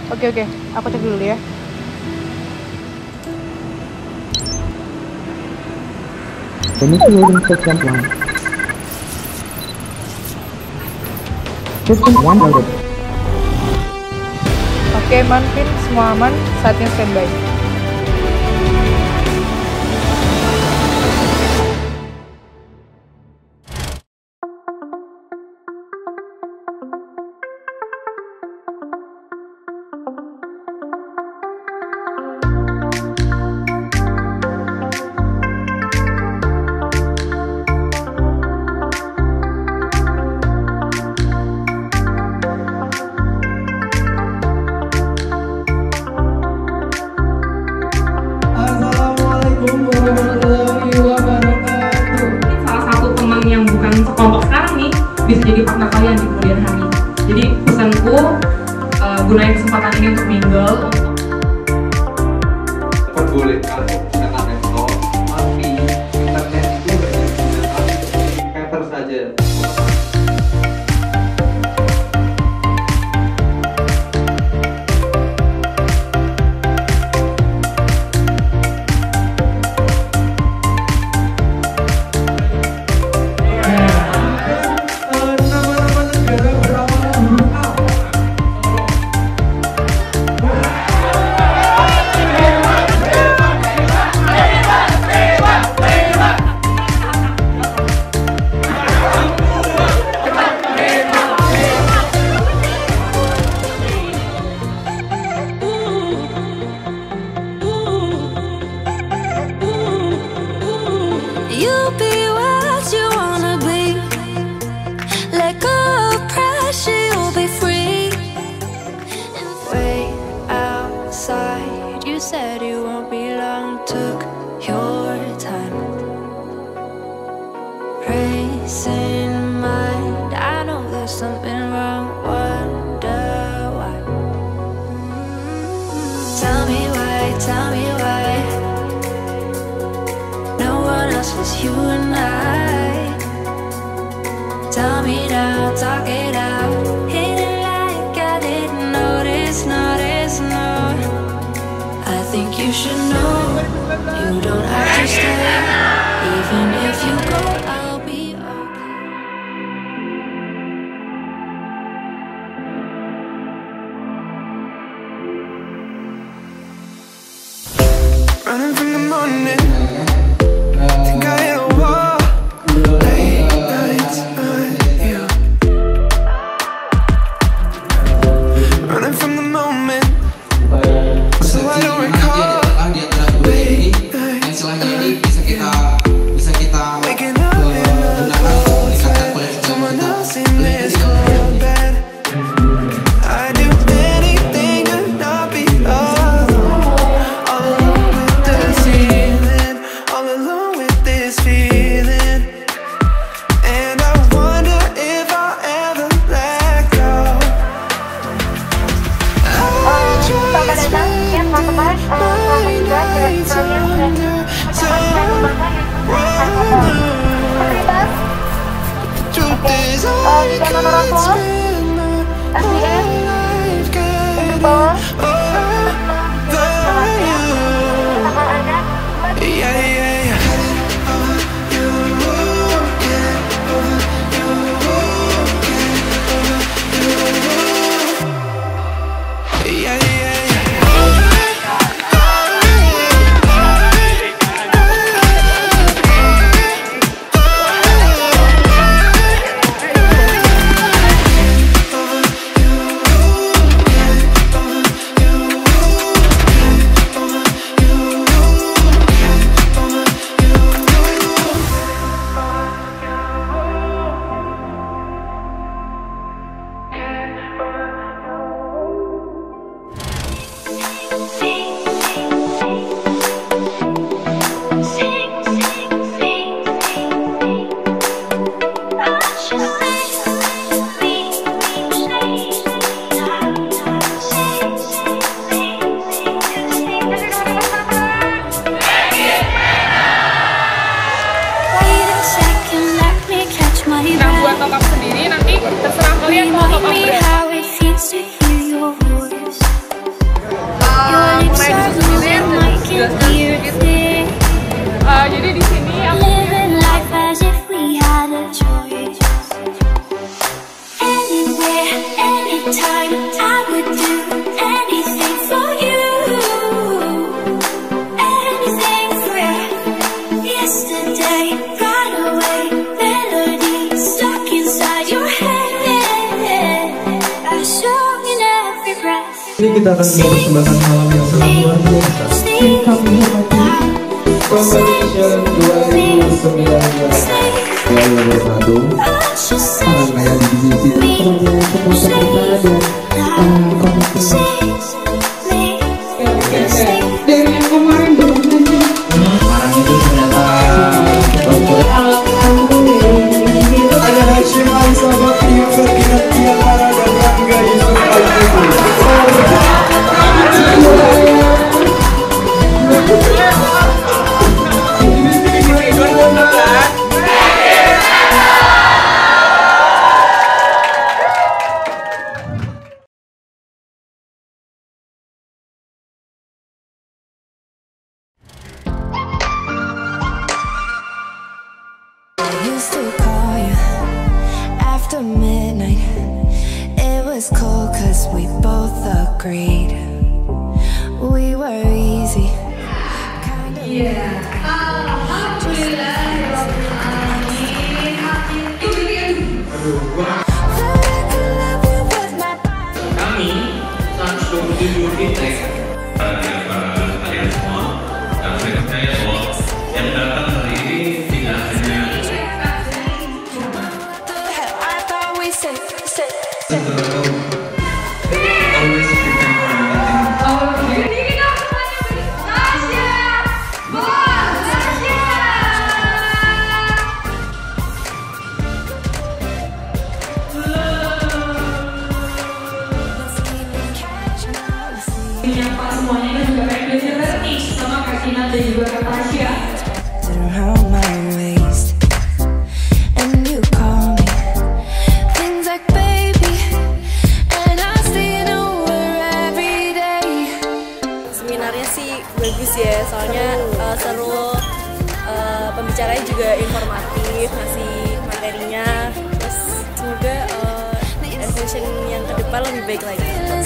Oke, aku cek dulu ya. Initiating system line. System one loaded. Oke, Manvin, semua aman, saatnya standby. Yang bukan sekelompok sekarang nih bisa jadi partner kalian di kemudian hari. Jadi pesanku gunain kesempatan ini untuk mingle. Perbolehkan menggunakan laptop, tapi internet itu hanya digunakan paper saja. You be what you wanna be. Let go of pressure, you'll be free. And way outside, you said you won't be long. Took your time. Racing mind, I know there's something wrong. Wonder why. Tell me why, tell me why. No one else was you and I. Tell me now, talk it out. Hit it like I didn't notice, no. I think you should know. You don't have to stay. Even if you go, I'll be okay. Running from the morning. Think I hit a wall. Late nights on you. Running from the moment. So I don't recall. Late nights on you. Waking up in the hotel. Someone else in this cold bed. I do anything to not be alone. All alone with the ceiling. All alone with this feeling. And I wonder if I'll ever let go. I try spending my nights under someone. The truth is I can't spend my whole life getting over you. Yeah. Sendiri nanti terserah kalian mau top up berapa. How it feels to hear your voice. kita akan mempersembahkan malam yang sangat luar biasa. Competition 2019 yang bersatu sangat kaya di sisi dari yang kemarin belum orang itu ternyata ada Hashim sahabat yang berkilat kilat para dan Rangga Yusuf Used to call you after midnight. It was cool cause we both agreed we were easy. Kami 127 fintech kalian semua, dan saya percaya bahwa yang datang hari ini tidak hanya menyapa semuanya dan juga kayak belajar berarti sama Kak Tina dan juga Kak Tasya. Around my waist, and you call me things like baby, and I still know we're every day. Seminarnya sih bagus ya, soalnya seru, pembicaranya juga informatif, ngasih materinya, terus semoga Enfusion yang ke depan lebih baik lagi.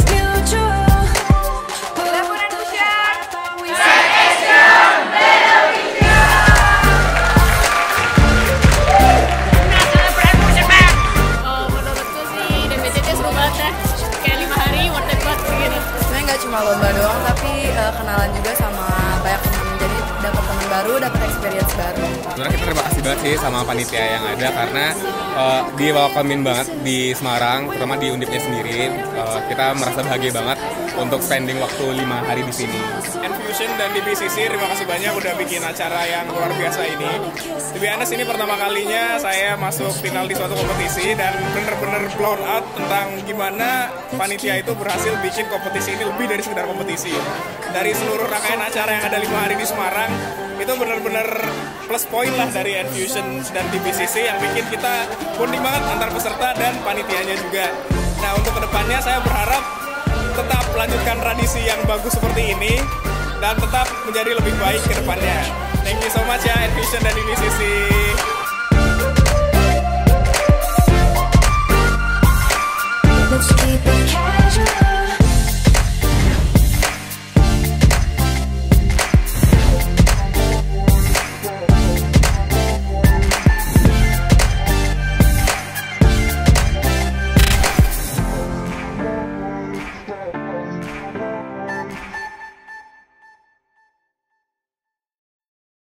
Cuma lomba doang, tapi kenalan juga sama banyak teman, jadi dapat teman baru, dapat experience baru. Sebenarnya kita terima kasih banget sih sama panitia yang ada karena di welcome-in banget di Semarang, terutama di Undipnya sendiri. Kita merasa bahagia banget untuk spending waktu 5 hari di sini. Enfusion dan DBCC terima kasih banyak udah bikin acara yang luar biasa ini. To be honest, ini pertama kalinya saya masuk final di suatu kompetisi dan bener-bener blown out tentang gimana panitia itu berhasil bikin kompetisi ini lebih dari sekedar kompetisi. Dari seluruh rangkaian acara yang ada 5 hari di Semarang, itu bener-bener plus point lah dari Enfusion dan DBCC yang bikin kita bonding banget antar peserta dan panitianya juga. Nah, untuk kedepannya saya berharap tetap lanjutkan tradisi yang bagus seperti ini dan tetap menjadi lebih baik ke depannya. Thank you so much ya Enfusion dan DBCC.